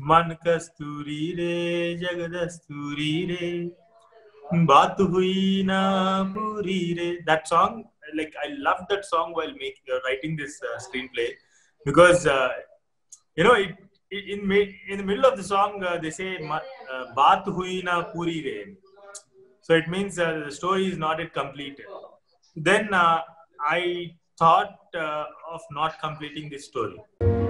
मन कस्तूरी रे जगदस्तूरी रे बात हुई ना पूरी re. That song, like I loved that song while writing this screenplay, because in the middle of the song they say baat hui na puri re. So it means the story is not yet completed. Then I thought of not completing this story.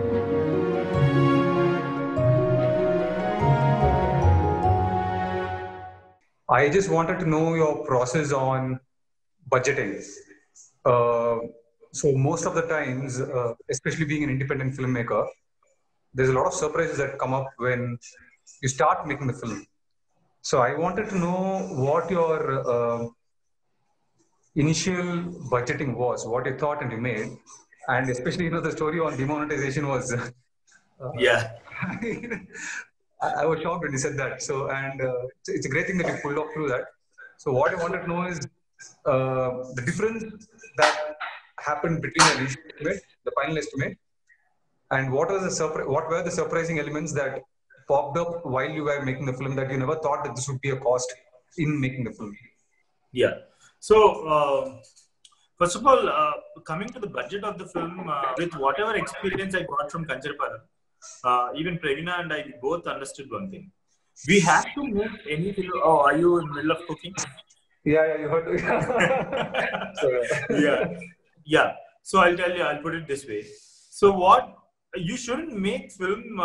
I just wanted to know your process on budgeting. So most of the times, especially being an independent filmmaker, there's a lot of surprises that come up when you start making the film. So I wanted to know what your initial budgeting was, what you thought and you made, and especially the story on demonetization was. Yeah. I was shocked when you said that. So, and it's a great thing that you pulled off through that. So, what I wanted to know is the difference that happened between the initial estimate, the final estimate, and what were the surprising elements that popped up while you were making the film that you never thought that this would be a cost in making the film? Yeah. So, first of all, coming to the budget of the film, with whatever experience I got from Kanjaraparam, even Pravina and I both understood one thing. We have to make any film. Oh, are you in the middle of cooking? Yeah, you heard. Yeah. So I'll tell you. I'll put it this way. So what you shouldn't make film.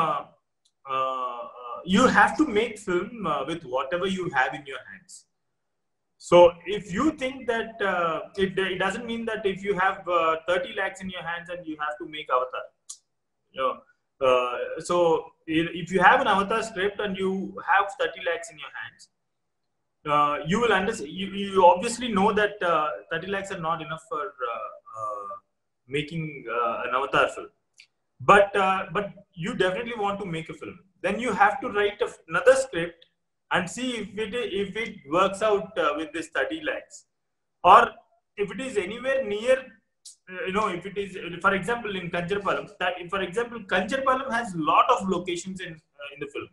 You have to make film with whatever you have in your hands. So if you think that it doesn't mean that if you have 30 lakhs in your hands and you have to make Avatar. So if you have an Avatar script and you have 30 lakhs in your hands, you will understand. You obviously know that 30 lakhs are not enough for making an Avatar film. But you definitely want to make a film. Then you have to write another script and see if it works out with this 30 lakhs, or if it is anywhere near. If it is, for example, in Kanjarapalam, Kanjarapalam has a lot of locations in the film.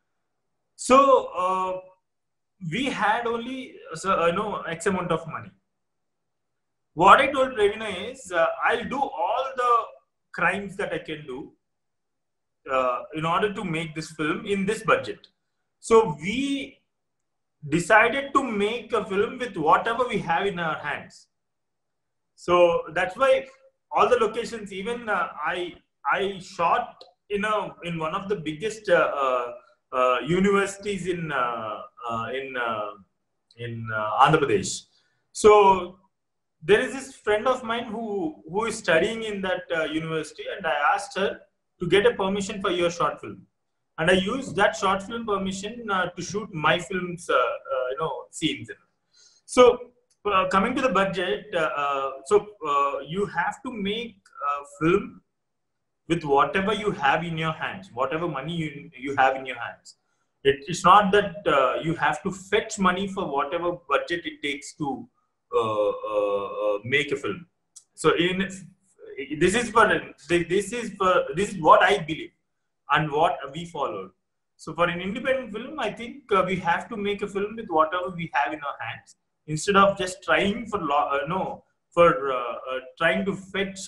So we had only X amount of money. What I told Pravina is, I'll do all the crimes that I can do in order to make this film in this budget. So we decided to make a film with whatever we have in our hands. So that's why all the locations, even I shot in one of the biggest universities in Andhra Pradesh. So there is this friend of mine who is studying in that university, and I asked her to get a permission for your short film, and I used that short film permission to shoot my film's scenes. So coming to the budget, you have to make a film with whatever you have in your hands, whatever money you have in your hands. It's not that you have to fetch money for whatever budget it takes to make a film. So this is what I believe and what we followed. So for an independent film, I think we have to make a film with whatever we have in our hands, instead of just trying trying to fetch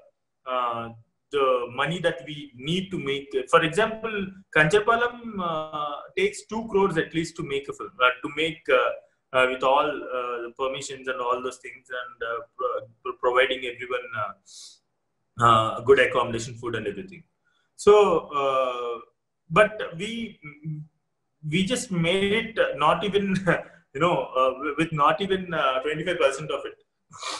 the money that we need to make. For example, Kanjarapalam takes 2 crores at least to make a film, to make with all the permissions and all those things, and providing everyone good accommodation, food, and everything. So, but we just made it not even with not even 25% of it.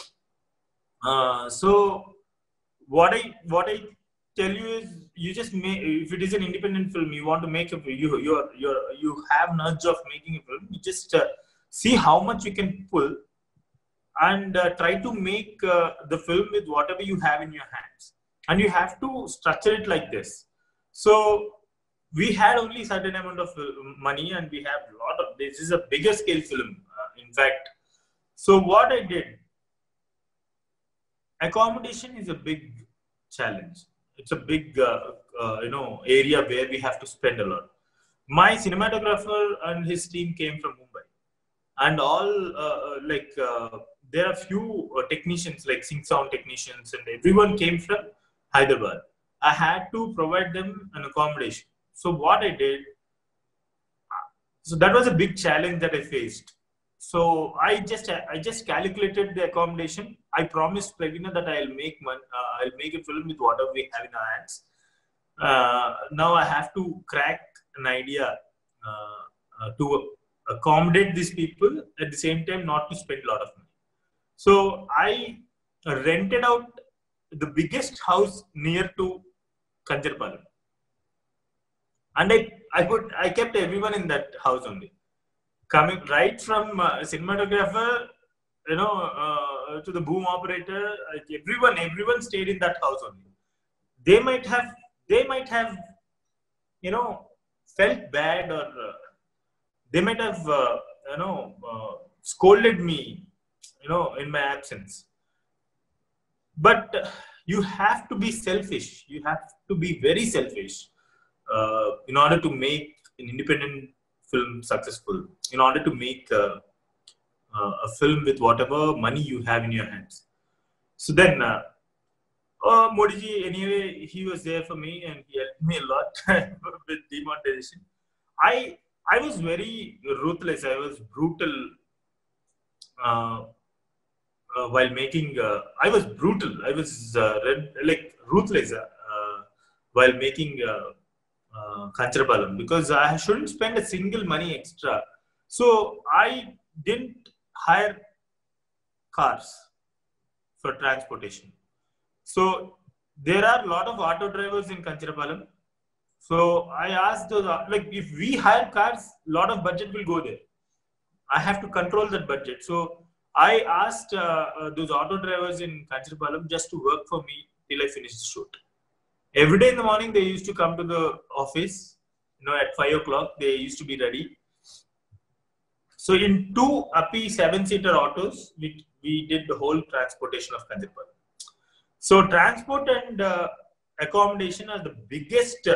So what I tell you is, you just if it is an independent film, you want to make you have an urge of making a film, you just see how much you can pull, and try to make the film with whatever you have in your hands, and you have to structure it like this. So we had only certain amount of money, and we have a lot of, this is a bigger scale film, in fact. So what I did, accommodation is a big challenge. it's a big area where we have to spend a lot. My cinematographer and his team came from Mumbai, and all there are few technicians like sync sound technicians, and everyone came from Hyderabad. I had to provide them an accommodation. So what I did, so that was a big challenge that I faced. So I just calculated the accommodation. I promised Pravina that I'll make a film with whatever we have in our hands. Now I have to crack an idea to accommodate these people, at the same time not to spend a lot of money. So I rented out the biggest house near to Kanjarpalam, and I kept everyone in that house only, coming right from cinematographer, to the boom operator. Everyone stayed in that house only. They might have felt bad, or they might have scolded me in my absence. But you have to be selfish. You have to be very selfish in order to make an independent film successful, in order to make a film with whatever money you have in your hands. So then Modi ji, anyway, he was there for me and he helped me a lot with demonetization. I was very ruthless. I was brutal while making. I was brutal. I was ruthless while making Kancharapalam, because I shouldn't spend a single money extra. So I didn't hire cars for transportation. So there are a lot of auto drivers in Kancharapalam. So I asked those, if we hire cars, a lot of budget will go there. I have to control that budget. So I asked those auto drivers in Kancharapalam just to work for me till I finish the shoot. Every day in the morning, they used to come to the office, at 5 o'clock, they used to be ready. So in 2 Api 7-seater autos, we did the whole transportation of Kancharapalam. So transport and accommodation are the biggest,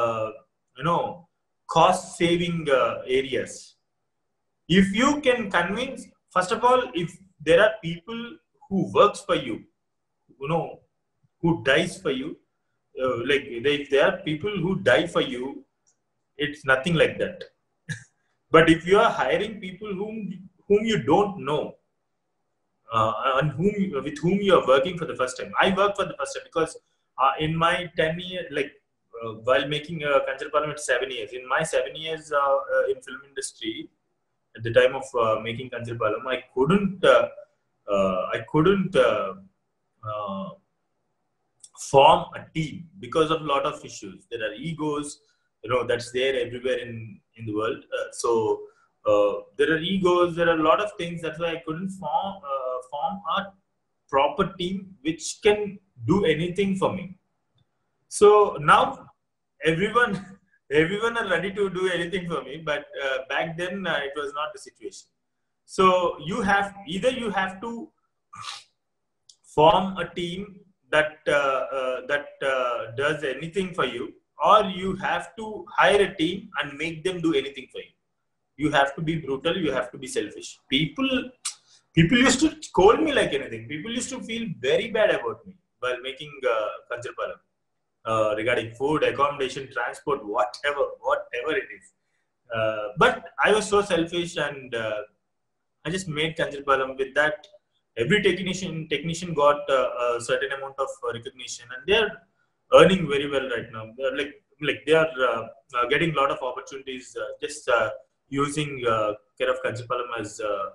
cost-saving areas. If you can convince, first of all, if there are people who works for you, who dies for you, if there are people who die for you, it's nothing like that. But if you are hiring people whom you don't know, and with whom you are working for the first time. I worked for the first time because in my 10 years, while making Kancharapalam, it's 7 years. In my 7 years in film industry, at the time of making Kancharapalam, I couldn't form a team because of a lot of issues. There are egos, that's there everywhere in the world. So there are egos, there are a lot of things. That's why I couldn't form a proper team which can do anything for me. So now everyone are ready to do anything for me, but back then it was not the situation. So you have to form a team that does anything for you, or you have to hire a team and make them do anything for you. You have to be brutal. You have to be selfish. People used to scold me like anything. People used to feel very bad about me while making Kancharapalam, regarding food, accommodation, transport, whatever it is. But I was so selfish, and I just made Kancharapalam. With that, every technician got a certain amount of recognition, and they are earning very well right now. They are getting a lot of opportunities just using care of Kancharapalam as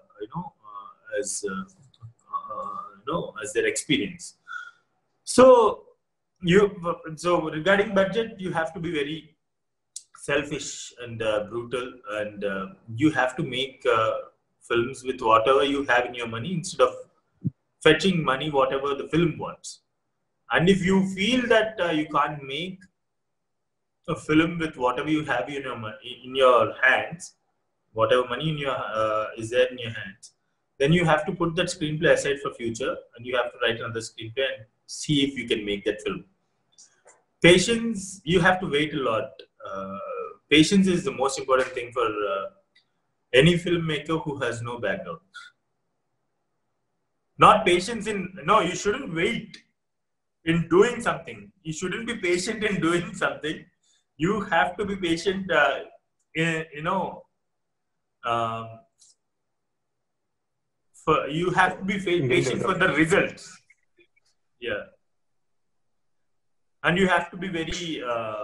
as their experience. So regarding budget, you have to be very selfish and brutal, and you have to make films with whatever you have in your money instead of fetching money whatever the film wants. And if you feel that you can't make a film with whatever you have in your hands, whatever money is there in your hands, then you have to put that screenplay aside for future, and you have to write another screenplay and see if you can make that film. patience, you have to wait a lot. Patience is the most important thing for any filmmaker who has no background. Not patience in, no, you shouldn't wait in doing something. You shouldn't be patient in doing something. You have to be patient, you have to be patient for the results. Yeah. And you have to be very,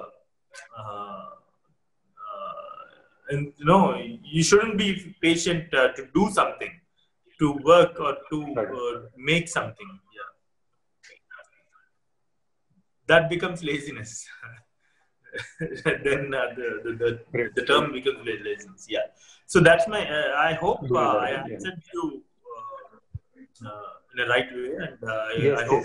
you shouldn't be patient to do something, to work or to make something. Yeah. That becomes laziness. Then the term becomes laziness. Yeah. So that's my, I hope I answered you in a right way. And I hope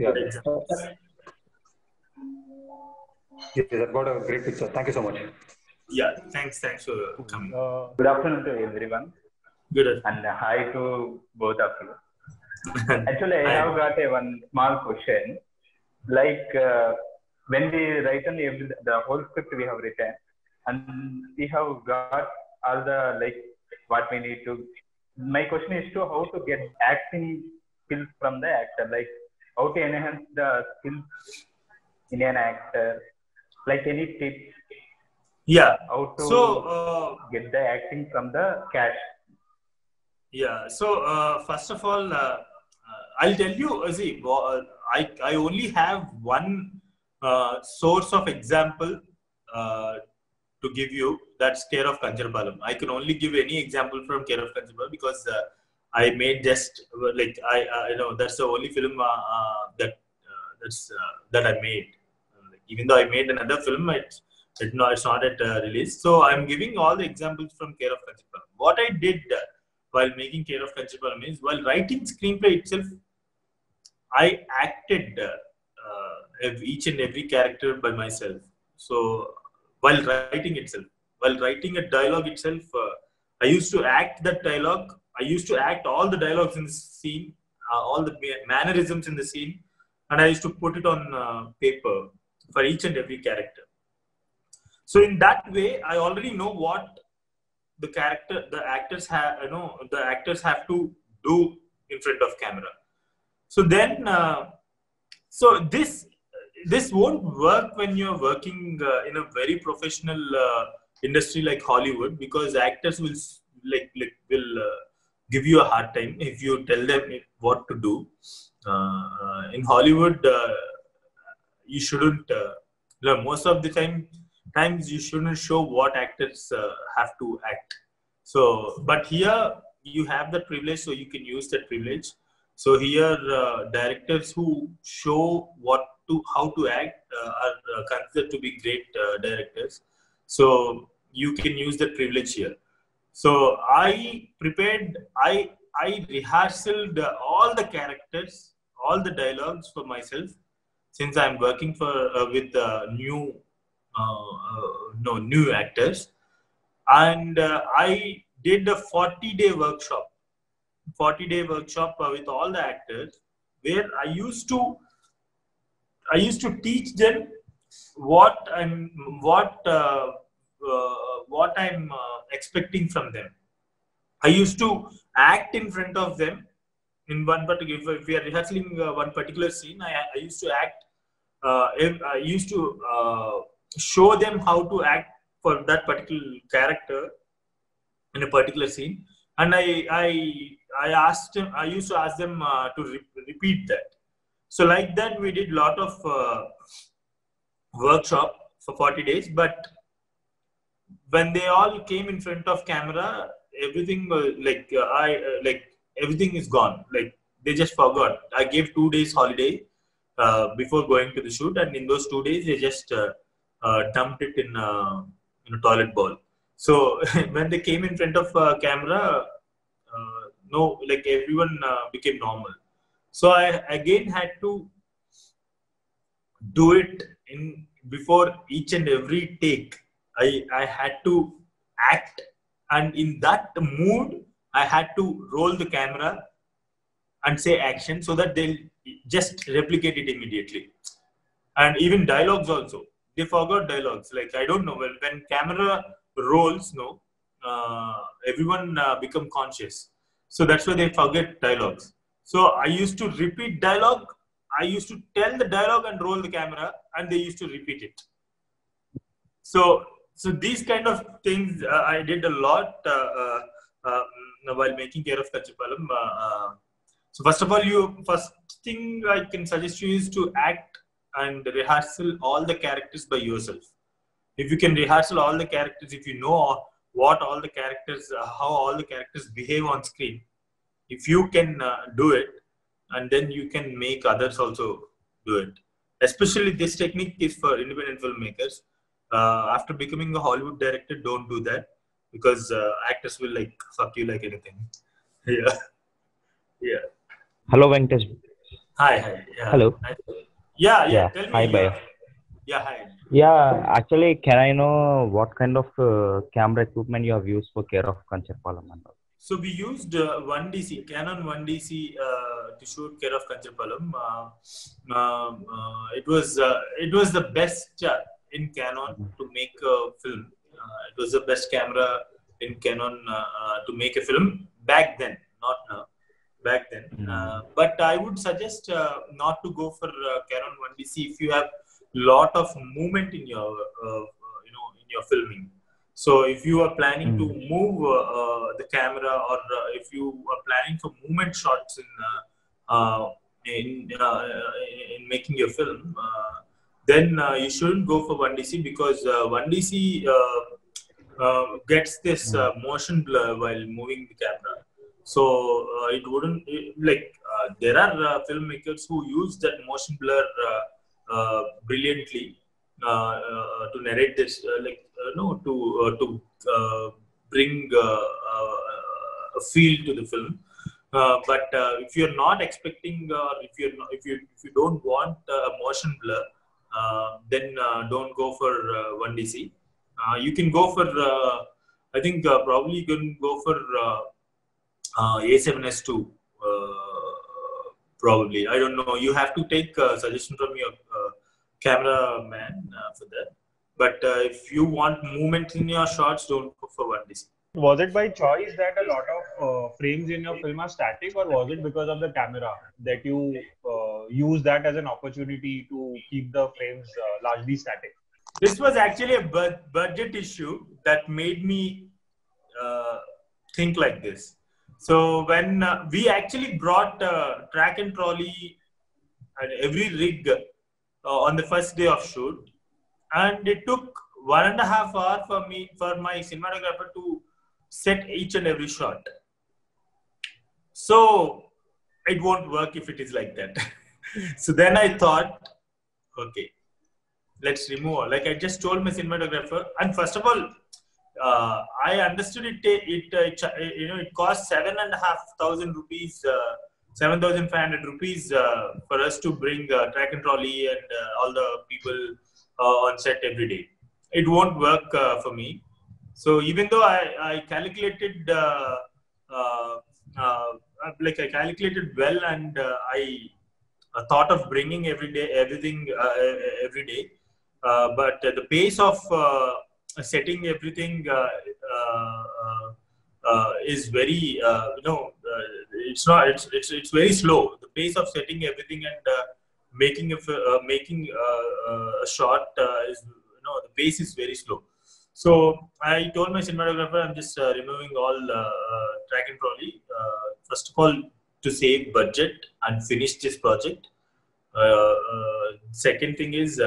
Yes, I've got a great picture. Thank you so much. Yeah, thanks for coming. Good afternoon to everyone. Good afternoon. And hi to both of you. Actually, I have got one small question. Like when we write on the whole script we have written, and we have got all the what we need to. My question is to how to get acting skills from the actor, like how to enhance the skills in an actor, like any tips. Yeah. How to get the acting from the cast. Yeah. So first of all, I'll tell you. See, I only have one source of example to give you. That's Care of Kanjarapalam. I can only give any example from Care of Kanjarapalam because I made just that's the only film that I made. Even though I made another film, it's not at release. So I'm giving all the examples from Care of Kanjarapalam. What I did while making Care of Kanjarapalam is, while writing screenplay itself, I acted each and every character by myself. So while writing a dialogue itself, I used to act that dialogue. I used to act all the dialogues in the scene, all the mannerisms in the scene, and I used to put it on paper for each and every character. So in that way, I already know what the actors have to do in front of camera. So then, so this won't work when you're working in a very professional industry like Hollywood, because actors will give you a hard time if you tell them what to do. In Hollywood, you shouldn't. Most of the times you shouldn't show what actors have to act. So, but here you have that privilege, so you can use that privilege. So here, directors who show how to act are considered to be great directors. So you can use that privilege here. So I rehearsed all the characters, all the dialogues for myself, since I'm working with new actors, and I did a 40-day workshop. 40-day workshop with all the actors, where I used to teach them what I'm expecting from them. I used to act in front of them in one particular. If we are rehearsing one particular scene, I used to act. I used to show them how to act for that particular character in a particular scene, and I used to ask them to repeat that. So like that, we did a lot of workshop for 40 days. But when they all came in front of camera, everything everything is gone. Like they just forgot. I gave 2 days holiday before going to the shoot, and in those 2 days, they just dumped it in a toilet bowl. So when they came in front of camera, everyone became normal. So I again had to do it before each and every take. I had to act, and in that mood, I had to roll the camera and say action, so that they'll just replicate it immediately. And even dialogues also. They forgot dialogues. Like, I don't know, when camera rolls, no, everyone become conscious. So that's why they forget dialogues. So I used to repeat dialogue. I used to tell the dialogue and roll the camera, and they used to repeat it. So these kind of things I did a lot while making Care of Kachipalam. So first of all, first thing I can suggest you is to act and rehearsal all the characters by yourself. If you can rehearsal all the characters, if you know what all the characters, how all the characters behave on screen, if you can do it, and then you can make others also do it. Especially this technique is for independent filmmakers. After becoming a Hollywood director, don't do that, because actors will like fuck you like anything. Yeah, yeah. Hello, Venkatesh. Hi. Yeah. Hello. Yeah. Yeah. Tell me. Hi, Bhaia. Yeah, hi. Yeah, actually, can I know what kind of camera equipment you have used for Care of Kanchirpalam? So we used 1DC, Canon 1DC to shoot Care of Kanchirpalam. It was the best in Canon to make a film. It was the best camera in Canon to make a film back then, not now. Back then, but I would suggest not to go for Canon 1DC if you have lot of movement in your in your filming. So if you are planning to move the camera, or if you are planning for movement shots in making your film, then you shouldn't go for 1DC, because 1DC gets this motion blur while moving the camera. So it wouldn't there are filmmakers who use that motion blur brilliantly to narrate this, to bring a feel to the film. But if you're not expecting, or if you don't want a motion blur, then don't go for 1DC. You can go for I think probably you can go for A7S2, probably. I don't know. You have to take suggestion from your cameraman for that. But if you want movement in your shots, don't go for 1DC. Was it by choice that a lot of frames in your film are static, or was it because of the camera that you use that as an opportunity to keep the frames largely static? This was actually a budget issue that made me think like this. So when we actually brought track and trolley and every rig on the first day of shoot, and it took 1.5 hours for my cinematographer to set each and every shot. So it won't work if it is like that. So then I thought, okay, let's remove. Like I just told my cinematographer, and first of all, I understood it cost 7,500 rupees, 7,500 rupees for us to bring track and trolley and all the people on set every day. It won't work for me. So even though I calculated, I calculated well, and I thought of bringing everything every day, but the pace of setting everything is very it's very slow. The pace of setting everything and making a shot is the pace is very slow. So I told my cinematographer, I'm just removing all track and trolley, first of all to save budget and finish this project. Second thing is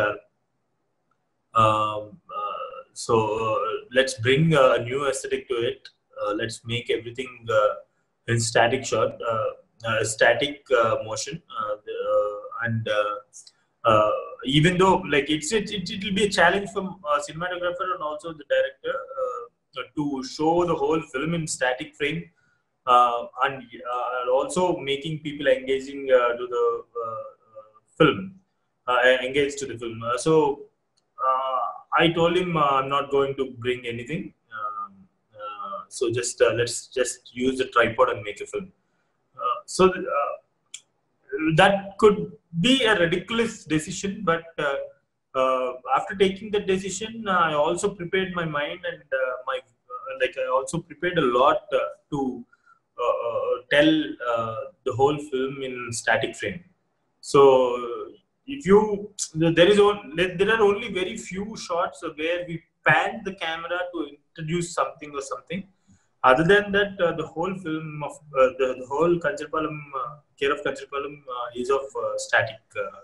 let's bring a new aesthetic to it. Let's make everything in static shot, static motion, and even though like it will be a challenge for cinematographer and also the director to show the whole film in static frame, and also making people engaging to the film, engaged to the film. I told him I'm not going to bring anything. So let's just use the tripod and make a film. that could be a ridiculous decision, but after taking that decision, I also prepared my mind and my like I also prepared a lot to tell the whole film in static frame. So if you there are only very few shots where we pan the camera to introduce something or something. Other than that, the whole film of the whole Kanchirpalam, Care of Kanchirpalam is of static.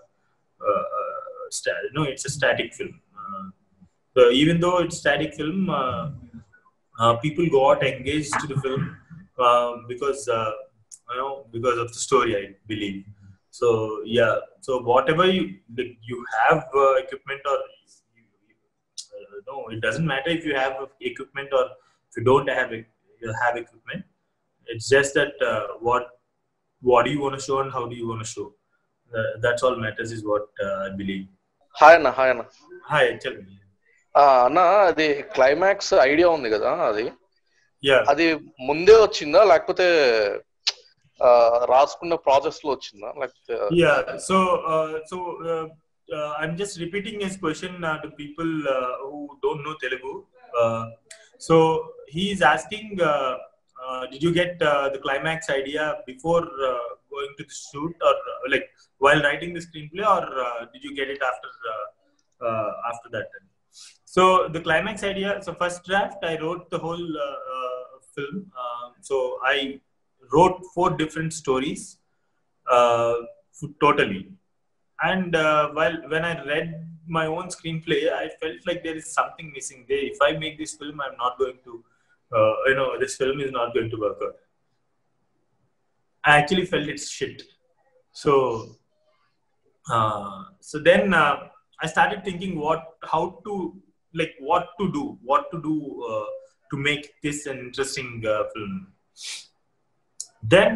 No, it's a static film. So even though it's static film, people got engaged to the film because because of the story, I believe. So yeah, so whatever you have equipment or no, it doesn't matter if you have equipment or if you don't have equipment. It's just that what do you want to show and how do you want to show. That's all matters is what I believe. Hi Anna, hi Anna. Hi, tell me. అన్న అది climax idea ఉంది కదా, Yeah. అది ముందే వచ్చిందా లేకపోతే రాసుకున్న process లో వచ్చిందా లేకపోతే? Yeah, so I'm just repeating his question to people who don't know Telugu. So he is asking, did you get the climax idea before going to the shoot, or like while writing the screenplay, or did you get it after that? So the climax idea, so first draft, I wrote the whole film. So I wrote 4 different stories totally. And when I read my own screenplay, I felt like there is something missing there. If I make this film, I'm not going to, this film is not going to work out. I actually felt it's shit. So then I started thinking what to do to make this an interesting film. Then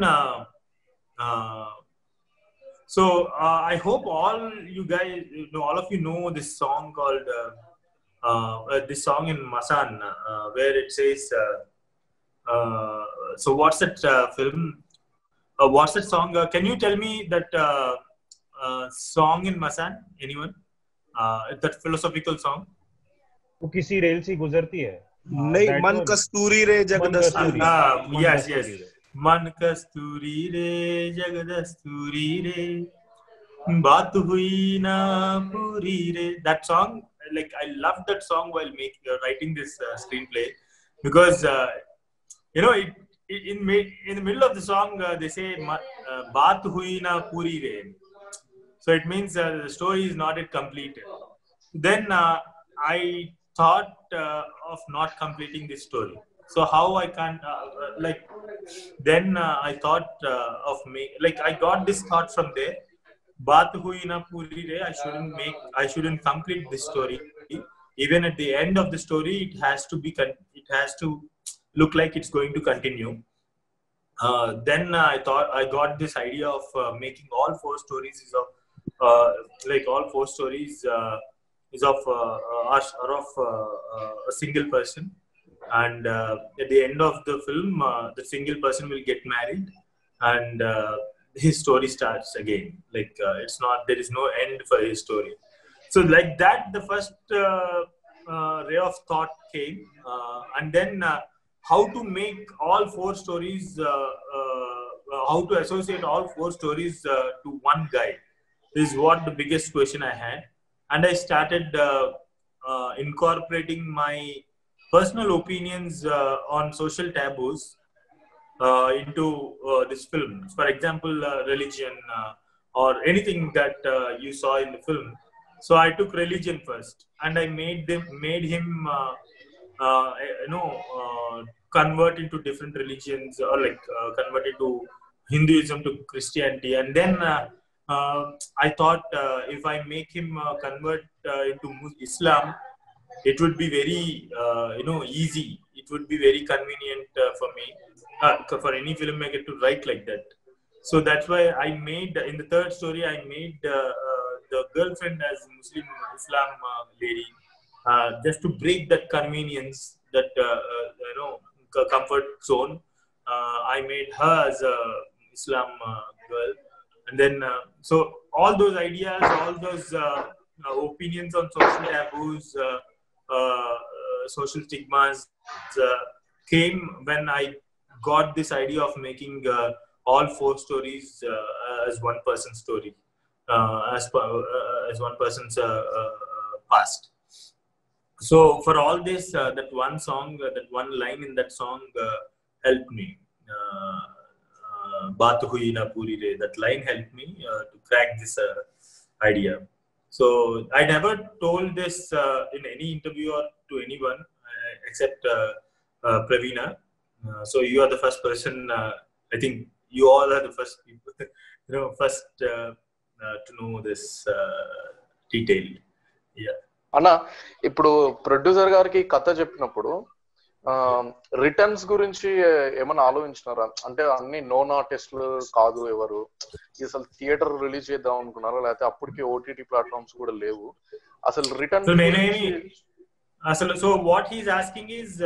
I hope all of you know this song called this song in Masan where it says so what's that film, what's that song, can you tell me that song in Masan, anyone, that philosophical song? वो किसी rail से गुजरती है नहीं, मन कस्तूरी रे जगदस्तूरी. Yes. मन कस्तूरी रे जगदस्तूरी रे बात हुई ना पूरी रे. That song, like I loved that song while writing this screenplay, because in the middle of the song they say baat hui na puri re. So it means the story is not yet completed. Then I thought of not completing this story. So how I can then I thought of I got this thought from there. Baat hui na puri re. I shouldn't complete this story. Even at the end of the story, it has to look like it's going to continue. Then I thought I got this idea of making all 4 stories is of a single person, and at the end of the film, the single person will get married, and his story starts again. There is no end for his story. So like that, the first ray of thought came, and then how to make all 4 stories, how to associate all 4 stories to one guy is what the biggest question I had. And I started incorporating my personal opinions on social taboos into this film. For example, religion or anything that you saw in the film. So I took religion first, and I made him convert into different religions, or convert into Hinduism to Christianity. And then I thought if I make him convert into Islam, it would be very easy. It would be very convenient for me, for any filmmaker to write like that. So that's why I made, in the third story, I made the girlfriend as a Muslim Islam lady, just to break that convenience, that comfort zone. I made her as a Islam girl, And then so all those ideas, all those opinions on social taboos, social stigmas came when I got this idea of making all 4 stories as one person's story, as one person's past. So for all this, that one song, that one line in that song helped me. Baat hui na puri re. That line helped me to crack this idea. So I never told this in any interview or to anyone except Praveena. So you are the first person. I think you all are the first people, first to know this detail. Yeah. అన్న ఇప్పుడు producer గారికి కథ చెప్పినప్పుడు returns గురించి ఏమైనా ఆలోచించినారా? అంటే అన్ని known ఆర్టిస్టులు కాదు ఎవరు, అసలు థియేటర్ రిలీజ్ చేద్దాం అనుకున్నారా, లేకపోతే అప్పటికి ఓటీటీ ప్లాట్ఫామ్స్ కూడా లేవు, అసలు రిటర్న్ అసలు? So what he's asking is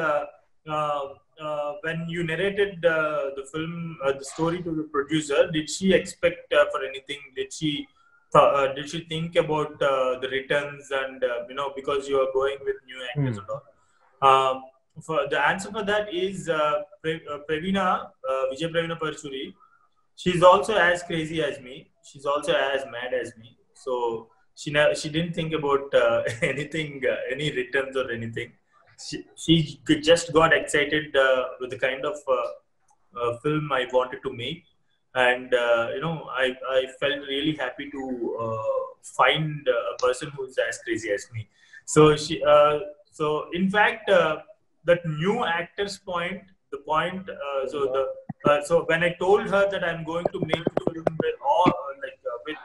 when you narrated the film, the story to the producer, did she expect for anything? Did she think about the returns and because you are going with new actors and all? For the answer for that is Praveena, Vijay Praveena Parchuri. She's also as crazy as me. She's also as mad as me. So she didn't think about anything, any returns or anything. She just got excited with the kind of film I wanted to make. And I felt really happy to find a person who is as crazy as me. So so in fact, that new actor's point, the point. So when I told her that I'm going to make a film with all with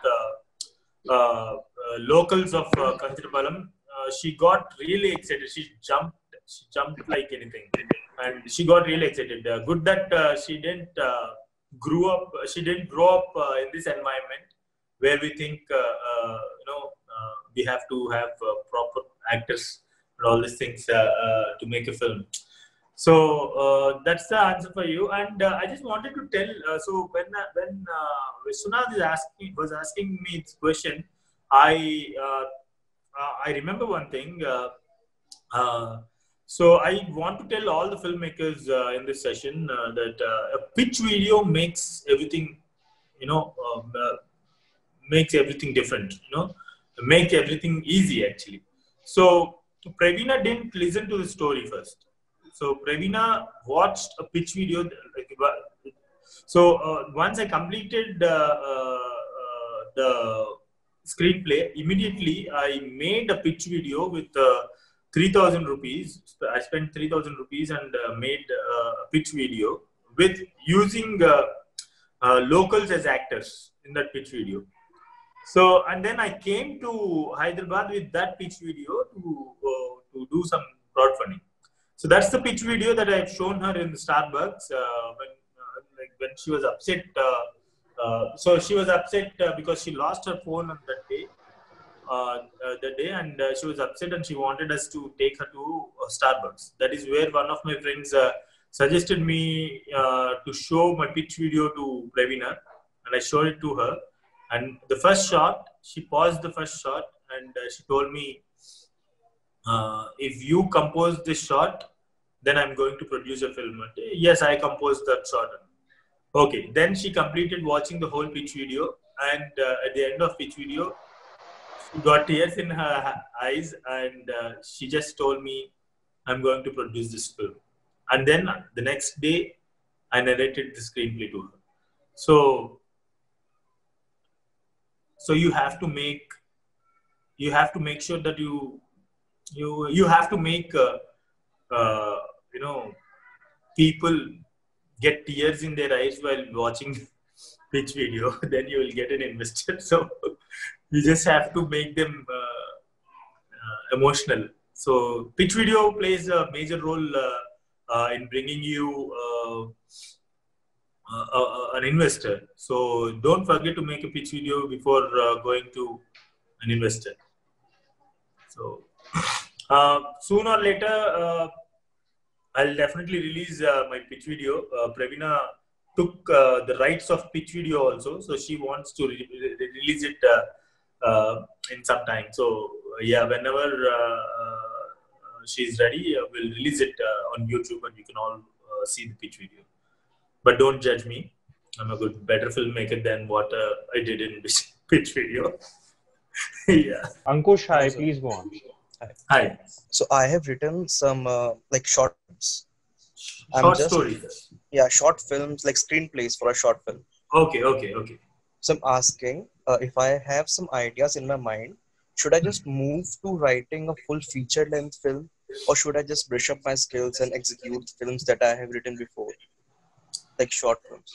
locals of Kanchirapalam, she got really excited. She jumped like anything, and she got really excited. Good that she didn't grow up in this environment where we think we have to have proper actors and all these things to make a film. So that's the answer for you. And I just wanted to tell. So when Vishwanath was asking me this question, I remember one thing. So I want to tell all the filmmakers in this session that a pitch video makes everything, makes everything different. Make everything easy actually. So Praveena didn't listen to the story first. So Praveena watched a pitch video. So once I completed the screenplay, immediately I made a pitch video with 3,000 rupees. I spent 3,000 rupees and made a pitch video with using locals as actors in that pitch video. So, and then I came to Hyderabad with that pitch video to do some crowdfunding. So that's the pitch video that I've shown her in the Starbucks when she was upset. So she was upset because she lost her phone on that day. And she was upset and she wanted us to take her to Starbucks. That is where one of my friends suggested me to show my pitch video to Praveena, and I showed it to her. And the first shot, she paused the first shot and she told me, if you compose this shot, then I'm going to produce a film. Yes, I composed that shot. Okay, then she completed watching the whole pitch video, and at the end of pitch video, she got tears in her eyes, and she just told me, I'm going to produce this film. And then the next day, I narrated the screenplay to her. So you have to make sure that you have to make people get tears in their eyes while watching pitch video. Then you will get an investor. So you just have to make them emotional. So pitch video plays a major role in bringing you an investor. So don't forget to make a pitch video before going to an investor. So sooner or later, I'll definitely release my pitch video. Praveena took the rights of pitch video also, so she wants to release it in some time. So yeah, whenever she's ready, we'll release it on YouTube, and you can all see the pitch video. But don't judge me. I'm a better filmmaker than what I did in pitch video. Yeah. Ankush, hi, please go on. Hi. So I have written some like shorts. Short stories. Yeah, short films, like screenplays for a short film. Okay. So I'm asking if I have some ideas in my mind, should I just move to writing a full feature-length film, or should I just brush up my skills and execute films that I have written before, like short films?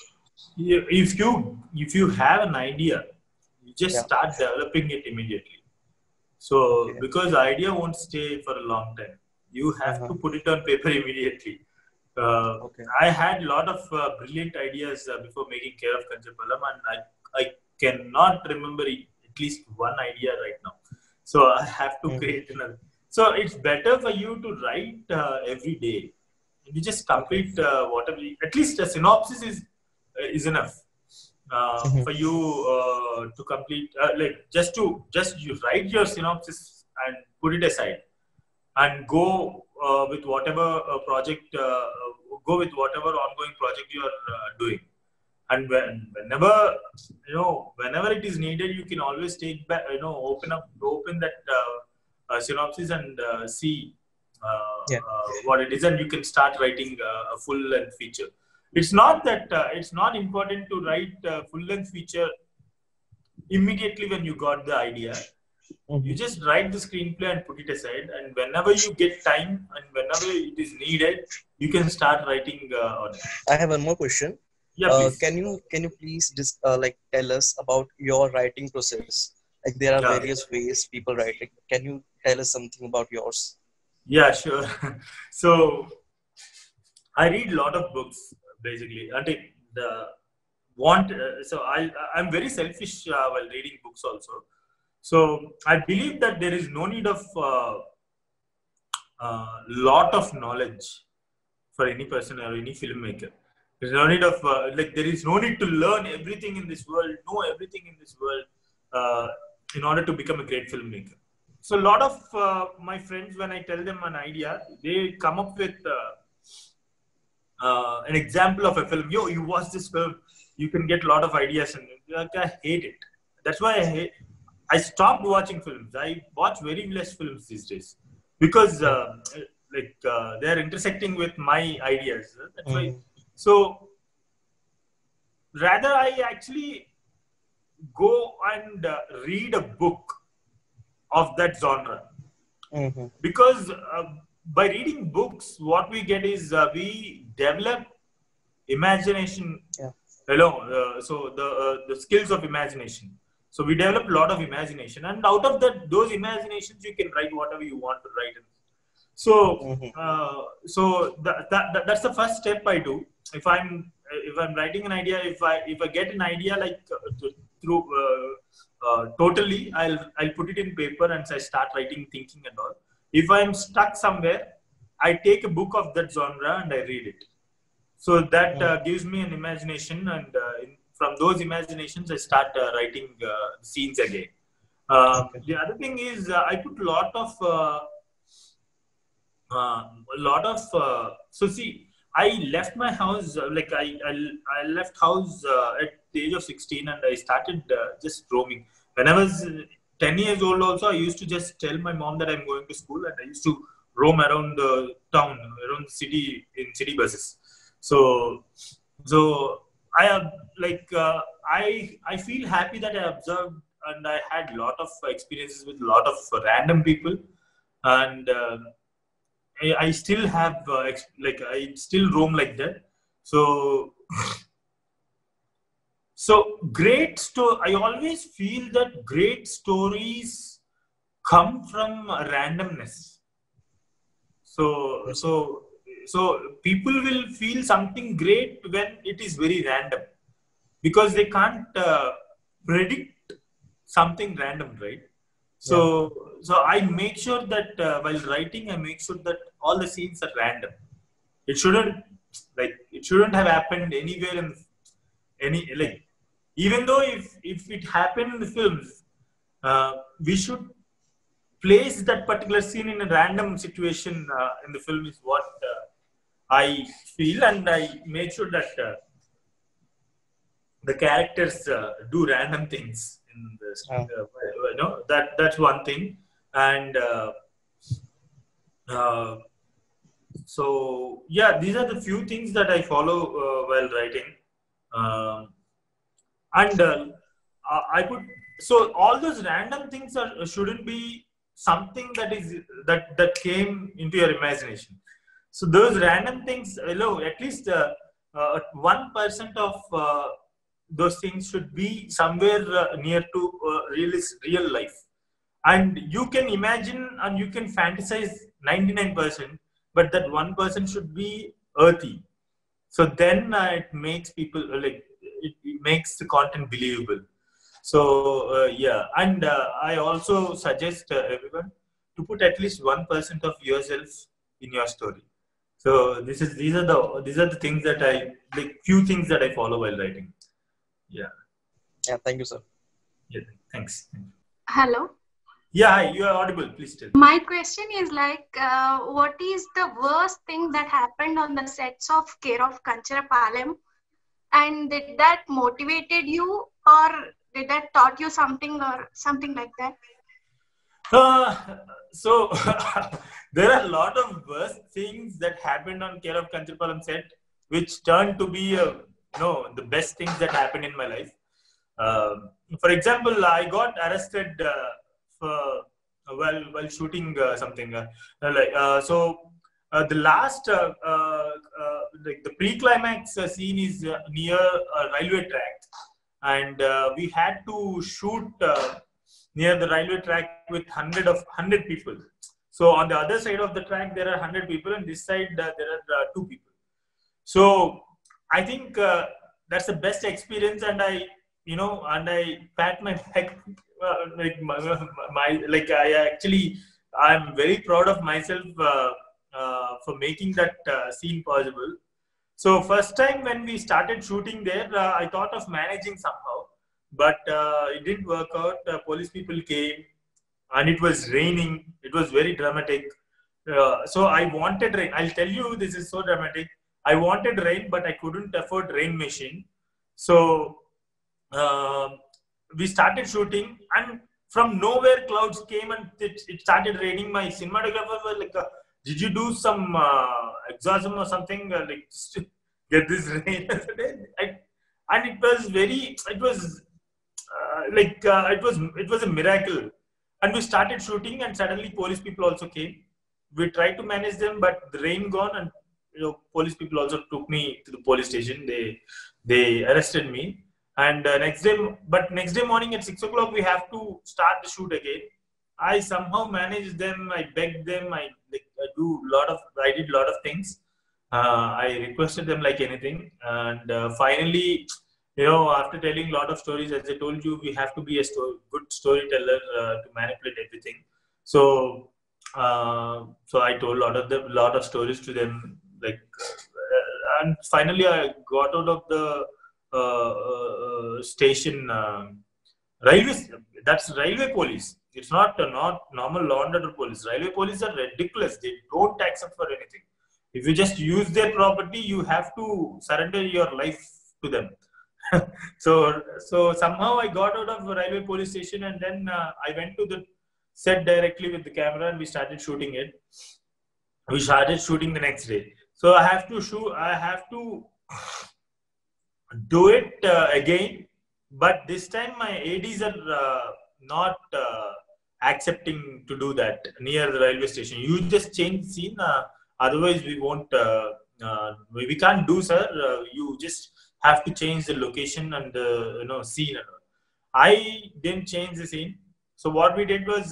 If you have an idea, you just start developing it immediately. So because the idea won't stay for a long time, you have to put it on paper immediately. I had a lot of brilliant ideas before making Care of Kanchapalam, and I cannot remember at least one idea right now. So I have to create another. So it's better for you to write every day. You just complete whatever. At least a synopsis is enough for you to complete. Like just you write your synopsis and put it aside, and go with whatever project. Go with whatever ongoing project you are doing. And whenever it is needed, you can always take back, open that synopsis and see what it is, and you can start writing a full-length feature. It's not that it's not important to write a full-length feature immediately when you got the idea. You just write the screenplay and put it aside, and whenever you get time and whenever it is needed, you can start writing on it. I have one more question. Yeah, please. Can you please just like tell us about your writing process? Like there are various ways people write. Like, can you tell us something about yours? Yeah, sure. So I read a lot of books basically. I'm very selfish while reading books also. So I believe that there is no need of lot of knowledge for any person or any filmmaker. There's no need of there is no need to learn everything in this world, know everything in this world in order to become a great filmmaker. So a lot of my friends, when I tell them an idea, they come up with an example of a film. You watch this film, you can get a lot of ideas, and I hate it. That's why I stopped watching films. I watch very less films these days because they are intersecting with my ideas. That's why. So rather, I actually go and read a book of that genre, because by reading books, what we get is we develop imagination. So the skills of imagination. So we develop a lot of imagination, and out of those imaginations, you can write whatever you want to write. So, that's the first step I do. If I'm writing an idea, if I get an idea totally, I'll put it in paper and I start writing, thinking and all. If I'm stuck somewhere, I take a book of that genre and I read it. So that gives me an imagination, and from those imaginations, I start writing scenes again. The other thing is I put a lot of so see, I left my house I left house at the age of 16, and I started just roaming. When I was 10 years old also, I used to just tell my mom that I'm going to school, and I used to roam around the town, around the city, in city buses. So I have I feel happy that I observed, and I had a lot of experiences with a lot of random people, and I still have I still roam like that. So I always feel that great stories come from randomness. So people will feel something great when it is very random, because they can't predict something random, right? So I make sure that while writing, I make sure that all the scenes are random. It shouldn't have happened anywhere even though if it happened in the films, we should place that particular scene in a random situation in the film is what I feel, and I made sure that the characters do random things in this. That's one thing, and so yeah, these are the few things that I follow while writing, and I put so all those random things shouldn't be something that came into your imagination. So those random things, at least 1% of those things should be somewhere near to real life, and you can imagine and you can fantasize 99%, but that 1% should be earthy. So then it makes people it makes the content believable. So yeah, and I also suggest everyone to put at least 1% of yourself in your story. So these are the things that few things that I follow while writing. Yeah. Thank you, sir. Yeah, thanks. Hello. Yeah, hi, you are audible. Please tell. My question is what is the worst thing that happened on the sets of Care of Kancharapalam, and did that motivated you, or did that taught you something, or something like that? So there are a lot of worst things that happened on Care of Kancharapalam set, which turned to be the best things that happened in my life. For example, I got arrested while shooting something. The last the pre-climax scene is near a railway track, and we had to shoot near the railway track with 100 people. So on the other side of the track there are 100 people, and this side there are 2 people. So I think that's the best experience, and I pat my back. I'm very proud of myself for making that scene possible. So first time when we started shooting there, I thought of managing somehow, but it didn't work out. Police people came, and it was raining. It was very dramatic. So I wanted rain. I'll tell you, this is so dramatic. I wanted rain, but I couldn't afford rain machine. So we started shooting, and from nowhere clouds came and it started raining. My cinematographer was like, did you do some exorcism or something just to get this rain? And it was a miracle. And we started shooting, and suddenly police people also came. We tried to manage them, but the rain gone, and police people also took me to the police station. They arrested me. And next day morning at 6 o'clock, we have to start the shoot again. I somehow managed them. I begged them. I did a lot of things. I requested them like anything. And finally, after telling a lot of stories, as I told you, we have to be a good storyteller to manipulate everything. So I told a lot of stories to them. And finally, I got out of the station. That's railway police. It's not normal law and order police. Railway police are ridiculous. They don't accept for anything. If you just use their property, you have to surrender your life to them. So somehow I got out of the railway police station, and then I went to the set directly with the camera, and we started shooting it. We started shooting the next day. So I have to do it again, but this time my ADs are not accepting to do that near the railway station. You just change the scene, otherwise we won't. We can't do, sir. You just have to change the location and the scene. I didn't change the scene. So what we did was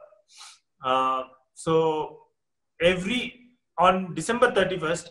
on December 31st,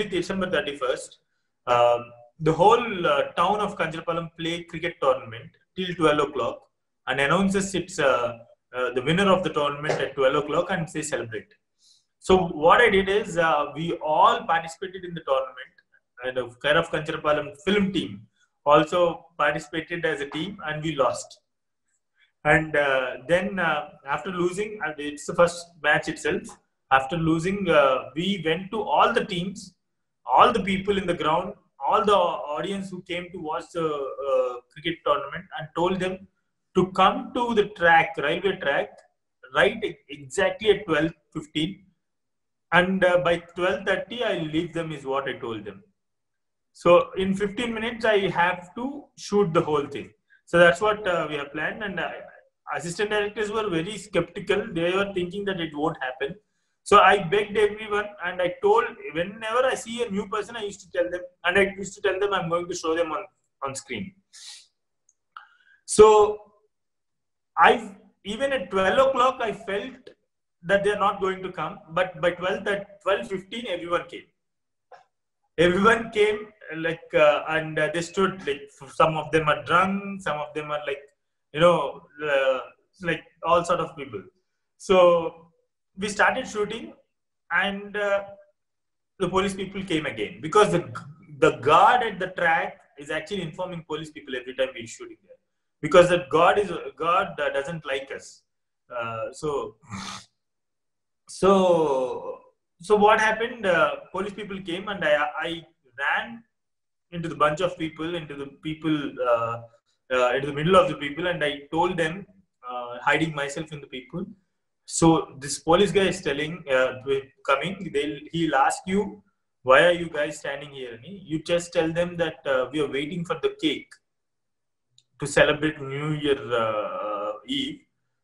the whole town of Kancharapalam play cricket tournament till 12 o'clock and announces it's the winner of the tournament at 12 o'clock and say celebrate. So what I did is we all participated in the tournament, and the Care of Kancharapalam film team also participated as a team, and we lost. And then after losing, it's the first match itself. After losing, we went to all the teams, all the people in the ground, all the audience who came to watch the cricket tournament, and told them to come to the track, railway track, right exactly at 12:15. And by 12:30, I'll leave them, is what I told them. So in 15 minutes, I have to shoot the whole thing. So that's what we have planned. And assistant directors were very skeptical. They were thinking that it won't happen. So I begged everyone, and I told, whenever I see a new person, I used to tell them, and I used to tell them I'm going to show them on screen. So even at 12 o'clock, I felt that they're not going to come. But by 12:15, everyone came. Everyone came, like, and they stood, like, some of them are drunk, some of them are like, like all sort of people. So we started shooting, and the police people came again, because the guard at the track is actually informing police people every time we're shooting there, because that guard doesn't like us. So what happened? Police people came, and I ran into the bunch of people, into the middle of the people, and I told them, hiding myself in the people. So this police guy is telling, coming, he'll ask you, why are you guys standing here? You just tell them that we are waiting for the cake to celebrate New Year Eve.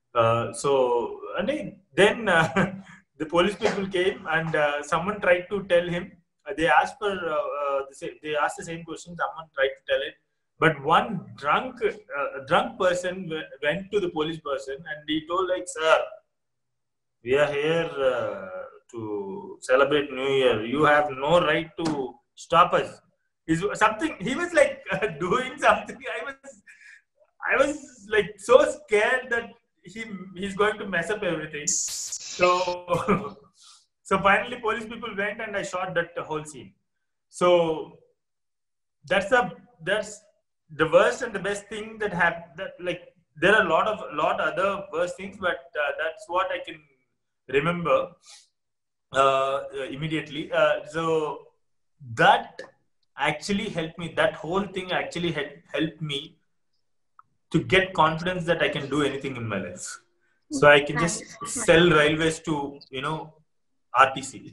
And then the police people came, and someone tried to tell him. They asked the same question. Someone tried to tell it, but one drunk person went to the police person, and he told, like, sir, we are here to celebrate New Year. You have no right to stop us. He was like doing something. I was like so scared that he's going to mess up everything. So finally, police people went, and I shot that whole scene. So that's the worst and the best thing that happened. Like, there are a lot other worst things, but that's what I can remember immediately. So that actually helped me. That whole thing actually helped me to get confidence that I can do anything in my life. So I can just sell railways to, RTC.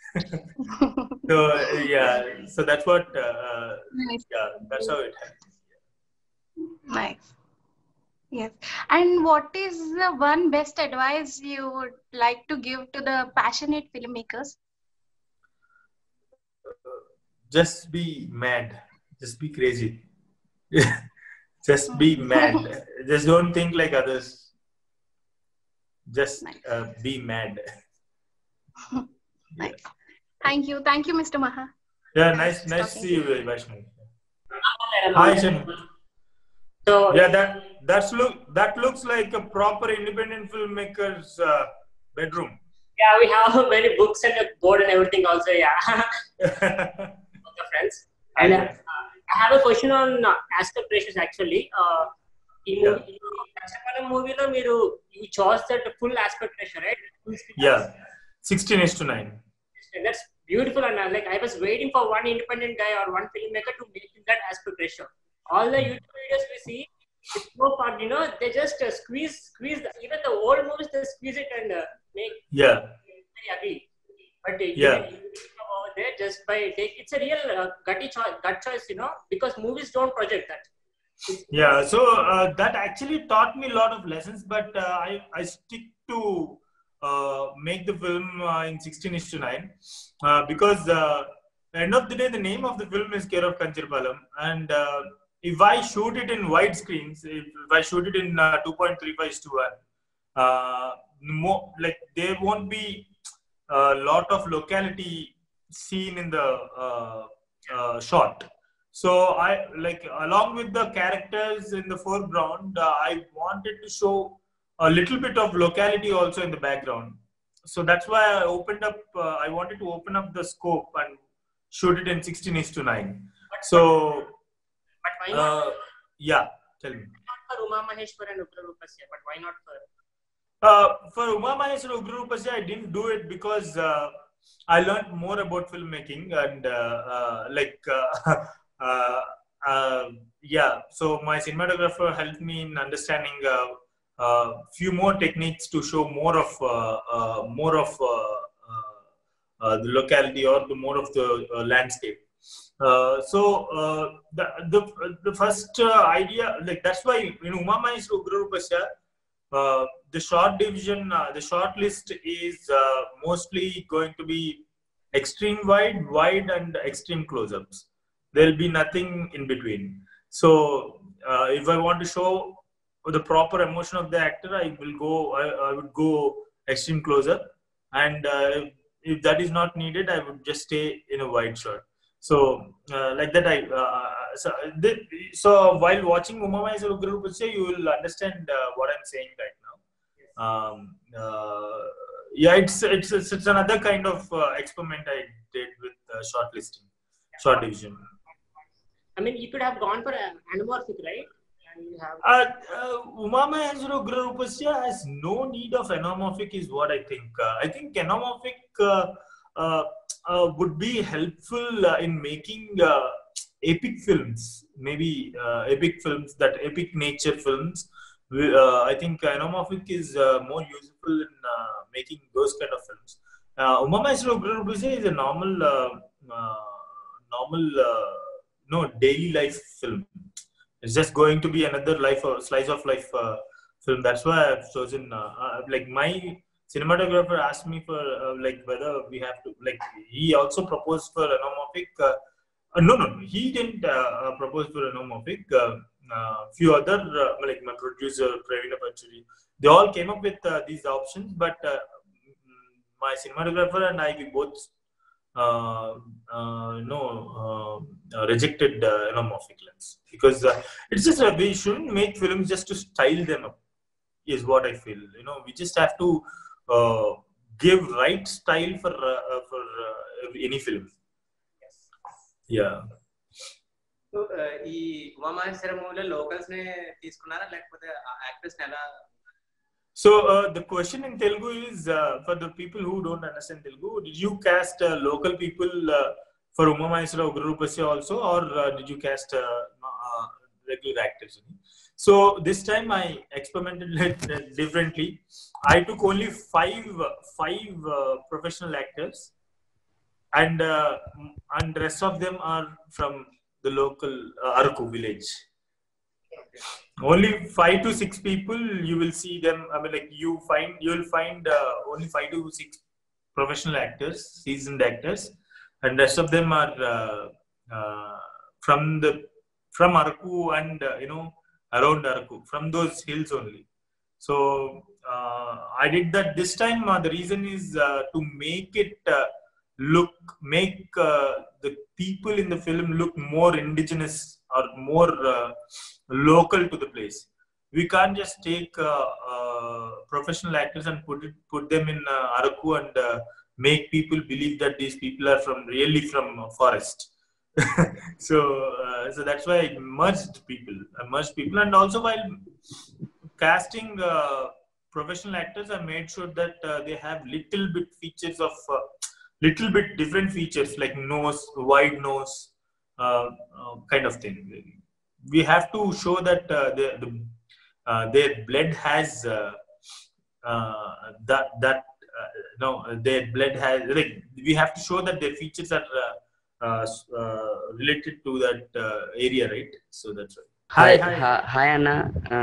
So that's what, Nice. that's how it happened. Nice. Yes. And what is the one best advice you would like to give to the passionate filmmakers? Just be mad. Just be crazy. Just be mad. Just don't think like others. Just be mad. Nice. Thank you, Mr. Maha. Yeah, nice to see you, Vaishnavi. Hi, Shanu. So yeah, that looks like a proper independent filmmaker's bedroom. Yeah, we have many books and a board and everything also. Yeah, with the friends. And I have a question on aspect ratios actually. In movie, you chose that full aspect ratio, right? Yeah, 16:9. That's beautiful, and I was waiting for one independent guy or one filmmaker to make that aspect ratio. All the YouTube videos we see, it's so fun, they just squeeze even the old movies, they squeeze it and make very ugly. But over there, just by it's a real gut choice, because movies don't project that. So that actually taught me a lot of lessons, but I stick to make the film in 16:9 because at the end of the day, the name of the film is Care of Kanchirapalam, and if I shoot it in wide screens, if I shoot it in 2.35:1, there won't be a lot of locality seen in the shot. So along with the characters in the foreground, I wanted to show a little bit of locality also in the background. So that's why I wanted to open up the scope and shoot it in 16:9. why not? Yeah, tell me. Not for Uma Maheshwar and Ugra Rupasya, but why not for? For Uma Maheshwar Ugra Rupasya, I didn't do it because I learned more about filmmaking and yeah. So my cinematographer helped me in understanding few more techniques to show more of the locality or the more of the landscape. The first idea, like that's why in Uma Maheshwar Ugra Rupasya, the short division, the short list is mostly going to be extreme wide, and extreme close-ups. There will be nothing in between. So if I want to show the proper emotion of the actor, I would go extreme close-up, and if that is not needed, I would just stay in a wide shot. So like that, so while watching Uma Maheshwar Ugra Rupasya, you will understand what I'm saying right now. Yeah, it's another kind of experiment I did with shortlisting, short division. I mean, you could have gone for anamorphic, right? And you have Uma Maheshwar Ugra Rupasya has no need of anamorphic, is what I think. I think anamorphic would be helpful in making epic films, maybe epic films, that epic nature films. I think anamorphic is more useful in making those kind of films. Uma Maheshwar Ugra Rupasya is a normal daily life film. It's just going to be another slice of life film. That's why I've chosen. Like my cinematographer asked me for like whether we have to, like, he also proposed for anamorphic. No, he didn't propose for anamorphic. Few other like my producer Praveen Pachuri, they all came up with these options, but my cinematographer and I, we both rejected anamorphic lens, because it's just we shouldn't make films just to style them up, is what I feel. We just have to give right style for any film. Yeah. So ఈ ఉమా మహేశ్వర మూవీలో locals నే తీసుకున్నారా లేకపోతే actors ని ఎలా? So the question in Telugu is for the people who don't understand Telugu, did you cast local people for Uma Maheshwar Ugra Rupasya also, or did you cast regular actors? So this time I experimented differently. I took only five professional actors, and rest of them are from the local Araku village. Only 5 to 6 people you will see them. I mean, like you will find only 5 to 6 professional actors, seasoned actors, and rest of them are from Araku and around Araku, from those hills only. So I did that this time. The reason is to make it make the people in the film look more indigenous or more local to the place. We can't just take professional actors and put them in Araku and make people believe that these people are really from forest. So that's why I merged people, and also while casting professional actors, I made sure that they have little bit different features, like wide nose, kind of thing. We have to show that their blood has their blood has, like, we have to show that their features are related to that area, right? So that's right. Hi Anna.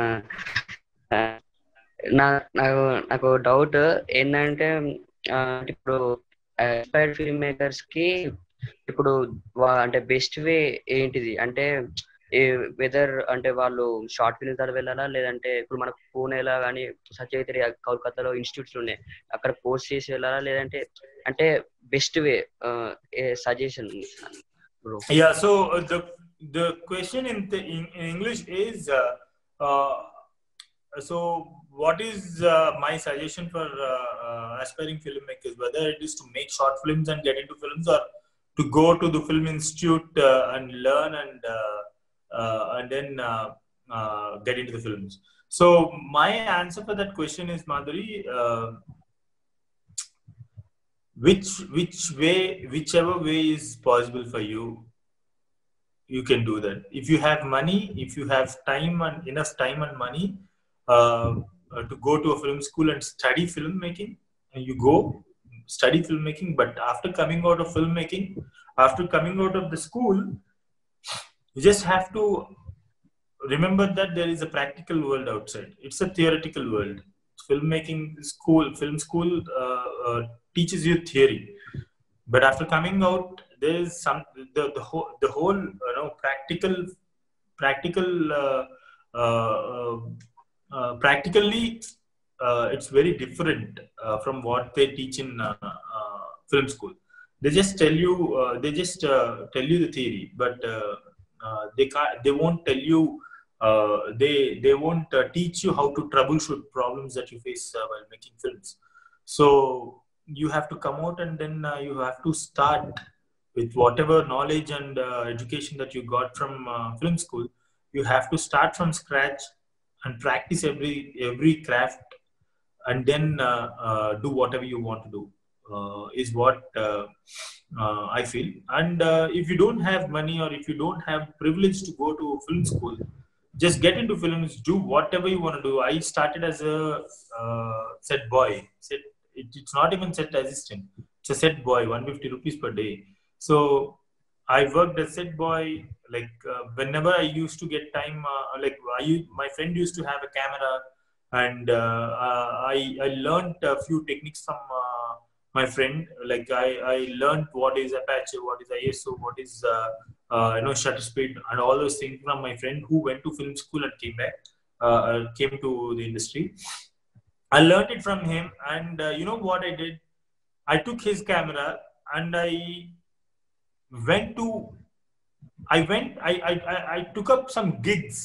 నాకు doubt ఏంటంటే, ఇప్పుడు అస్పైర్డ్ film makers కి ఇప్పుడు అంటే best వే ఏంటిది? అంటే weather అంటే వాళ్ళు షార్ట్ ఫిల్మ్ ద్వారా వెళ్ళాలా, లేదంటే ఇప్పుడు మనకు పూణేలా కానీ సత్యవతి కోల్కతాలో ఇన్స్టిట్యూట్స్ ఉన్నాయి, అక్కడ కోర్స్ చేసి వెళ్ళాలా, లేదంటే అంటే best way suggestion? Yeah, so the question in English is so what is my suggestion for aspiring filmmakers, whether it is to make short films and get into films, or to go to the film institute and learn and and then get into the films. So my answer for that question is, Madhuri, whichever way is possible for you, you can do that. If you have money, if you have time and enough time and money to go to a film school and study filmmaking, and you go study filmmaking. But after coming out of filmmaking, after coming out of the school, you just have to remember that there is a practical world outside. It's a theoretical world. Filmmaking school, film school teaches you theory, but after coming out, there is some the whole practically it's very different from what they teach in film school. They just tell you the theory, but they won't tell you they won't teach you how to troubleshoot problems that you face while making films. So you have to come out, and then you have to start with whatever knowledge and education that you got from film school. You have to start from scratch and practice every craft, and then do whatever you want to do, is what I feel. And if you don't have money, or if you don't have privilege to go to film school, just get into films, do whatever you want to do. I started as a set boy. It's not even set assistant. It's a set boy, 150 rupees per day. So I worked as set boy. Like whenever I used to get time, my friend used to have a camera, and I learned a few techniques from my friend. Like I learned what is aperture, what is ISO, what is shutter speed, and all those things from my friend who went to film school and came to the industry. I learned it from him, and you know what I did? I took his camera and I took up some gigs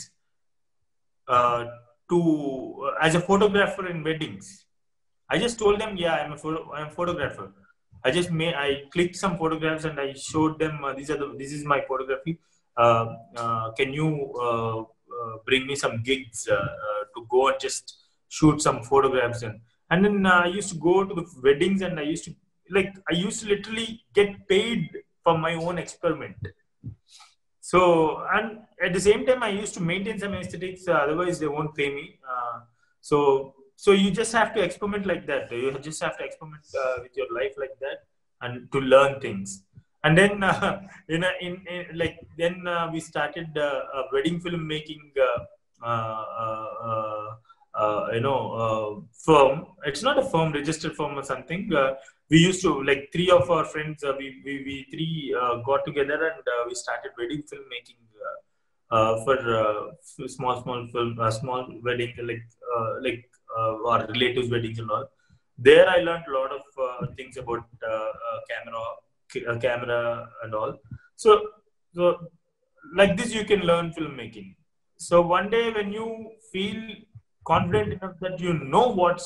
as a photographer in weddings. I just told them, yeah, I'm a photographer. I clicked some photographs and I showed them, this is my photography. Can you bring me some gigs to go and just shoot some photographs? And then I used to go to the weddings, and I used to literally get paid for my own experiment. So, and at the same time, I used to maintain some aesthetics, otherwise they won't pay me. So you just have to experiment like that. You just have to experiment with your life like that, and to learn things. And then we started a wedding filmmaking firm. It's not a firm, registered firm or something. We used to, like, three of our friends, we three got together, and we started wedding filmmaking for small wedding, like our relatives' weddings and all. There I learned a lot of things about camera and all. So like this you can learn filmmaking. So one day when you feel confident enough that you know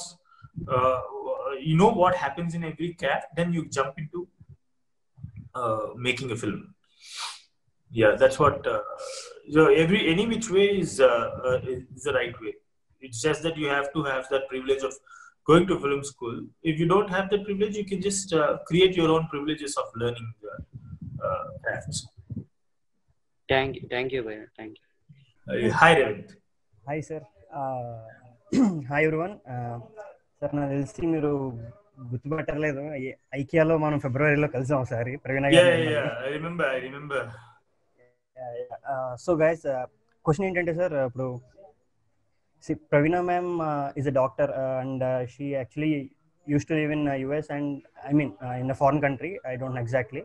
what happens in every craft, then you jump into making a film. Yeah, that's what. So any which way is the right way. It's just that you have to have that privilege of going to film school. If you don't have that privilege, you can just create your own privileges of learning crafts. Thank you, Bhaiya. Thank you. Hi, Revant. Hi, sir. Hi, everyone. Sir, నాకు తెలిసి మీరు గుర్తుపట్టలేదు, ఐకియాలో మనం ఫిబ్రవరిలో కలిసాం ఒకసారి. ప్రవీణ గారు. I remember. So guys, question ఏంటంటే సార్, ఇప్పుడు Pravina ma'am is a doctor, and she actually used to live in US, and I mean in a foreign country. I don't know exactly.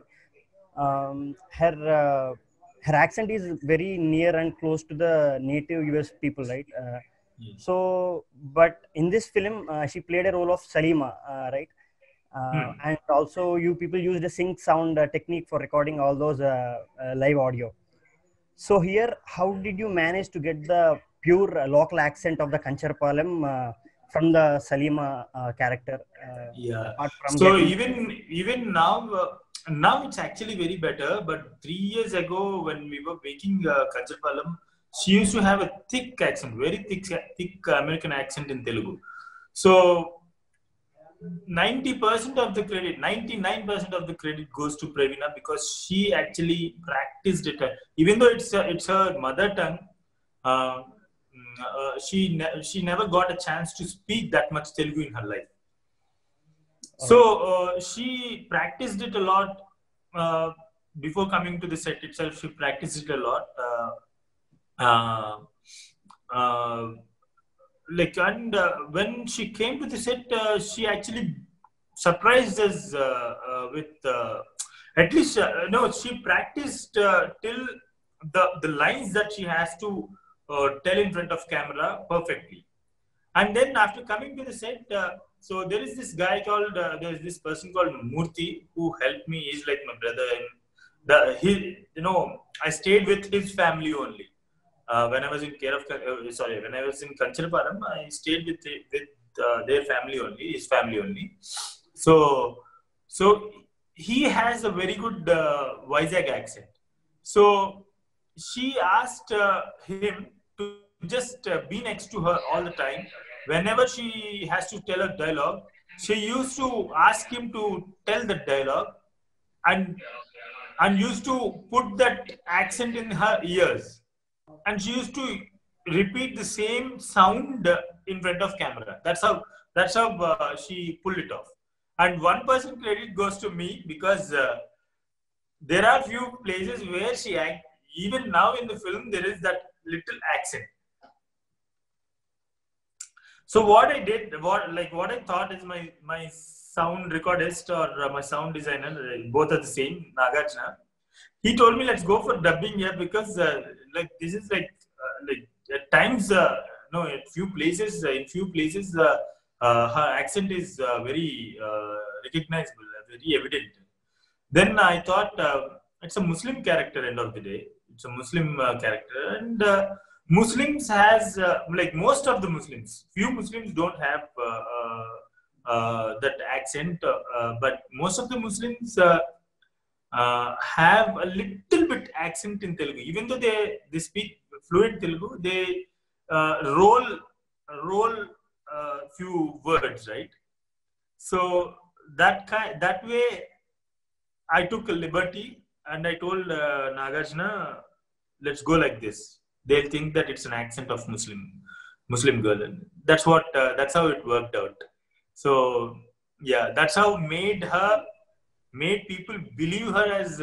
Her accent is very near and close to the native US people, right? So, but in this film, she played a role of Salima, right? And also, you people used a sync sound technique for recording all those live audio. So here, how did you manage to get the pure local accent of the Kancharapalem from the Salima character? So even now, now it's actually very better. But 3 years ago, when we were making Kancharapalam, she used to have a thick accent, very thick American accent in Telugu. So 90% of the credit, 99% of the credit goes to Pravina, because she actually practiced it. Even though it's her mother tongue, she never got a chance to speak that much Telugu in her life. So she practiced it a lot before coming to the set itself. She practiced it a lot. When she came to the set, she actually surprised us with at least she practiced till the lines that she has to tell in front of camera perfectly. And then after coming to the set, so there is this guy called there's this person called Murthy who helped me. He's like my brother, and I stayed with his family only. When I was in when I was in Kancharapalam, I stayed with their family only, his family only. So he has a very good Vizag accent. So she asked him to just be next to her all the time. Whenever she has to tell a dialogue, she used to ask him to tell the dialogue, and used to put that accent in her ears. And she used to repeat the same sound in front of camera. That's how she pulled it off. And 1% credit goes to me, because there are few places where she act. Even now in the film, there is that little accent. So what I did, what I thought is my sound recordist or my sound designer, both are the same, Nagarjuna. He told me, let's go for dubbing here, because this is at times in few places her accent is very recognizable, very evident. Then I thought it's a Muslim character. End of the day, it's a Muslim character, and Muslims has most of the Muslims. Few Muslims don't have that accent, but most of the Muslims have a little bit accent in Telugu. Even though they speak fluent Telugu, they roll few words, right? So that way, I took a liberty, and I told Nagarjuna, let's go like this. They'll think that it's an accent of Muslim girl, and that's how it worked out. So yeah, that's how made people believe her as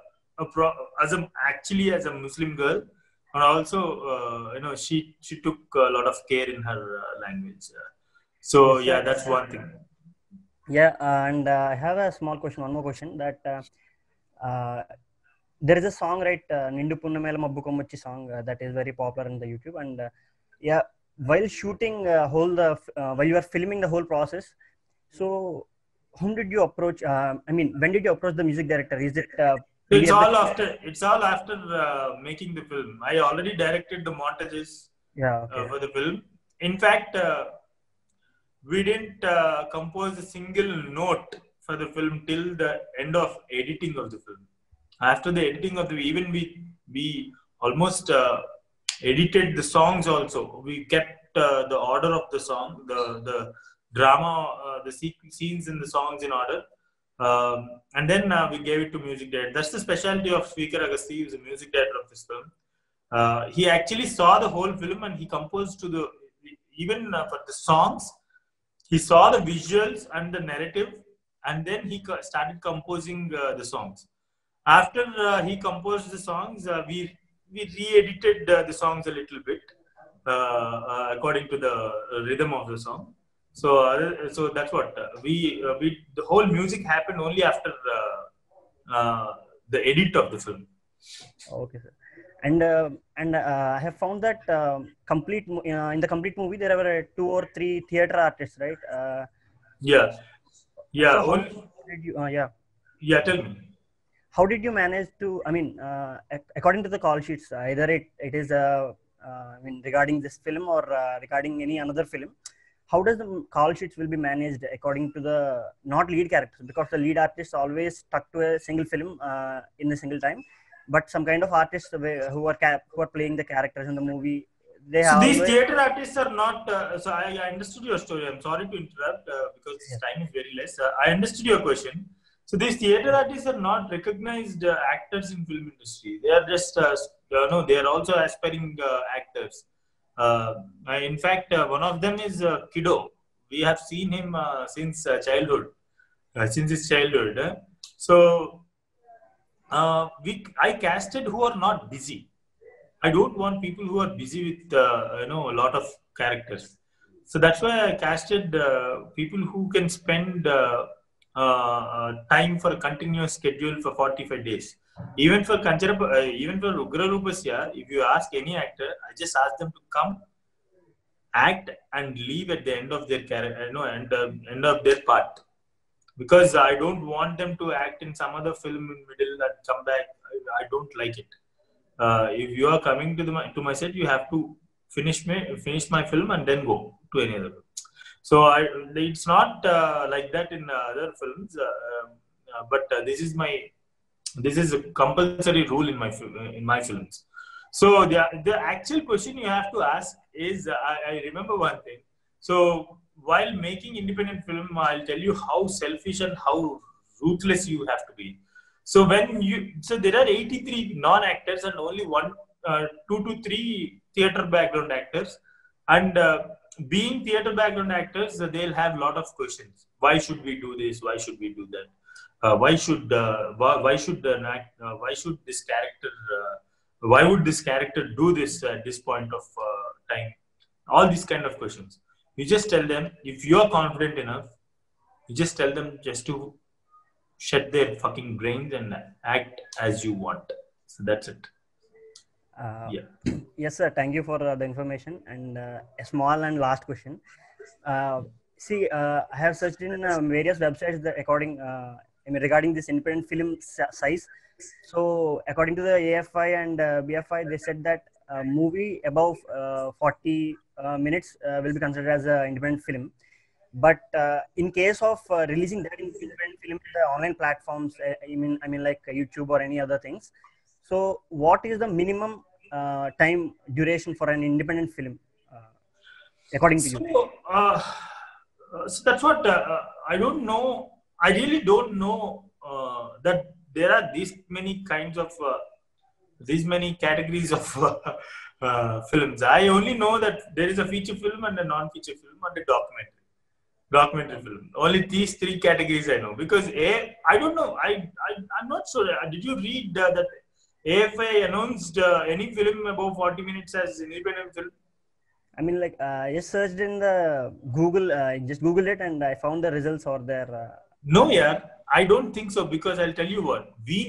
a Muslim girl. And also she took a lot of care in her language. So yeah, that's one thing. Yeah, and I have a one more question, that there is a song, right, Nindu Punnamela Mabbu Kommochi song, that is very popular in the YouTube. And while shooting while you are filming the whole process, so whom did you approach? When did you approach the music director? Is it it's all after making the film. I already directed the montages for the film. In fact, we didn't compose a single note for the film till the end of editing of the film. After the editing of we almost edited the songs also. We kept the order of the song, the drama, the scenes in the songs in order. And then we gave it to music director. That's the specialty of Sweekar Agasti, who's the music director of this film. He actually saw the whole film, and he composed to even for the songs. He saw the visuals and the narrative, and then he started composing the songs. After he composed the songs, we re-edited the songs a little bit according to the rhythm of the song. So that's what the whole music happened only after the edit of the film. Okay, sir. And I have found that in the complete movie there were 2 or 3 theater artists, right? Yeah. So tell me. How did you manage to? According to the call sheets, either it is regarding this film or regarding any another film. how does the call sheets will be managed according to the not lead characters, because the lead artists always stuck to a single film in a single time, but some kind of artists who are playing the characters in the movie, they so have these always... theater artists are not. So I understood your story. I'm sorry to interrupt because time is very less. I understood your question. So these theater artists are not recognized actors in film industry. They are just no. They are also aspiring actors. In fact, one of them is Kiddo. We have seen him since childhood, since his childhood. So I casted who are not busy. I don't want people who are busy with a lot of characters. So that's why I casted people who can spend time for a continuous schedule for 45 days. Even for Ugra Rupasya, if you ask any actor, I just ask them to come, act, and leave at the end of their end of their part. Because I don't want them to act in some other film in middle and come back. I don't like it. If you are coming to my set, you have to finish my film and then go to any other film. So it's not like that in other films, but this is a compulsory rule in my films. So the actual question you have to ask is, I remember one thing. So while making independent film, I'll tell you how selfish and how ruthless you have to be. So there are 83 non-actors and only 2 to 3 theater background actors, and being theater background actors, they'll have a lot of questions. Why should we do this? Why should we do that? Why would this character do this at this point of time? All these kind of questions. You just tell them, if you are confident enough, you just tell them just to shut their fucking brains and act as you want. So that's it. Yes, sir. Thank you for the information. And a small and last question. I have searched in various websites that regarding this independent film size. So according to the AFI and BFI, they said that a movie above 40 minutes will be considered as an independent film. But in case of releasing that independent film to the online platforms, I mean like YouTube or any other things. So what is the minimum time duration for an independent film, according to you? So that's what I don't know. I really don't know that there are these many categories of films. I only know that there is a feature film and a non-feature film and a documentary film. Only these 3 categories I know, because I don't know. I'm not sure. Did you read that AFI announced any film above 40 minutes as independent film? I mean, like, I just searched in the Google, just Googled it, and I found the results over there. No, yeah, I don't think so, because I'll tell you what. We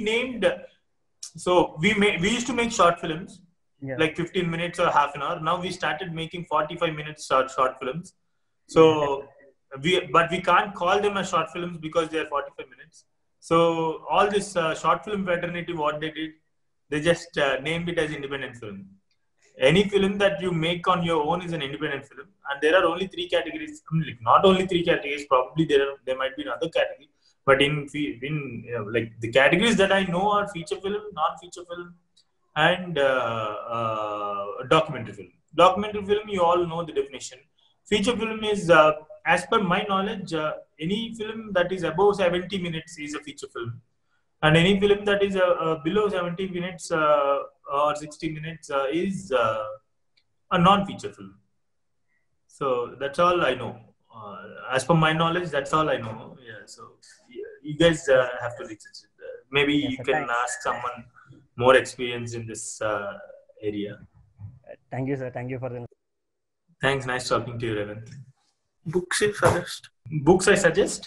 used to make short films, like 15 minutes or half an hour. Now we started making 45 minutes short films. So but we can't call them as short films because they are 45 minutes. So all this short film fraternity, what they did, they just named it as independent film. Any film that you make on your own is an independent film, and there are only 3 categories. Not only 3 categories, probably there might be another category, but in like the categories that I know are feature film, non-feature film, and documentary film. Documentary film, you all know the definition. Feature film is, as per my knowledge, any film that is above 70 minutes is a feature film, and any film that is below 70 minutes or 60 minutes is a non-feature film. So that's all I know. As per my knowledge, that's all I know. Yeah. So you guys have to research it. Maybe you can ask someone more experienced in this area. Thank you, sir. Thank you for the. Thanks. Nice talking to you, Revant. Books you suggest? Books I suggest?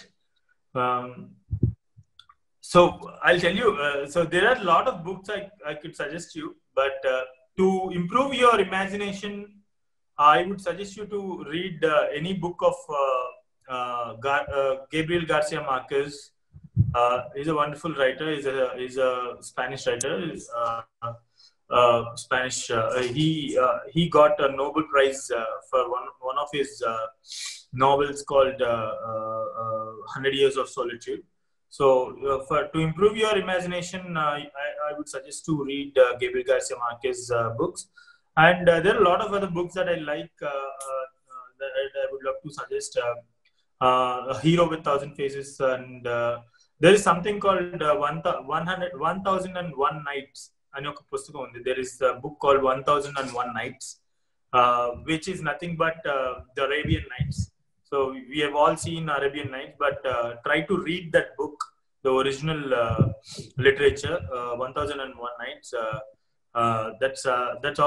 So I'll tell you. So there are a lot of books I could suggest you, but to improve your imagination, I would suggest you to read any book of Gabriel Garcia Marquez. He's a wonderful writer. He's a Spanish writer. Spanish. He got a Nobel Prize for one of his novels called 100 Years of Solitude. So, to improve your imagination, I would suggest to read Gabriel Garcia Marquez's books. And there are a lot of other books that I like that I would love to suggest. A Hero with Thousand Faces, and there is something called 1001 Nights. There is a book called 1001 Nights, which is nothing but the Arabian Nights. So we have all seen Arabian Nights, but try to read that book, the original literature, 1001 Nights. That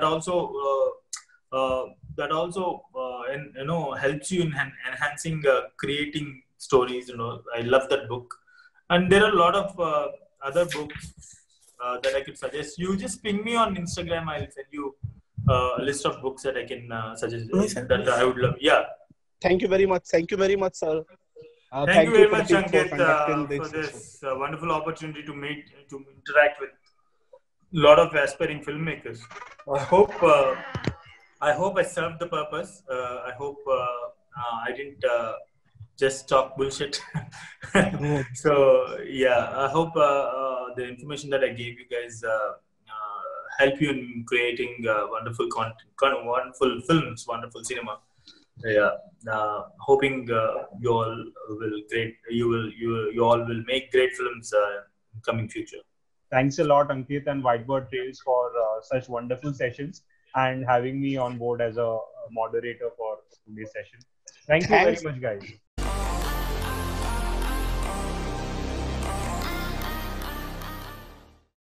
also helps you in enhancing creating stories. I love that book, and there are a lot of other books that I could suggest. You just ping me on Instagram. I'll send you a list of books that I can suggest that I would love. Yeah. Thank you very much. Thank you very much, sir. Thank you very much, Ankit, for this wonderful opportunity to interact with a lot of aspiring filmmakers. I hope I served the purpose. I hope I didn't just talk bullshit. So yeah, I hope the information that I gave you guys help you in creating wonderful content, wonderful films, wonderful cinema. Yeah, hoping you all will make great films in coming future. Thanks a lot, Ankit and Whiteboard Tales, for such wonderful sessions and having me on board as a moderator for today's session. Thank you very much, guys.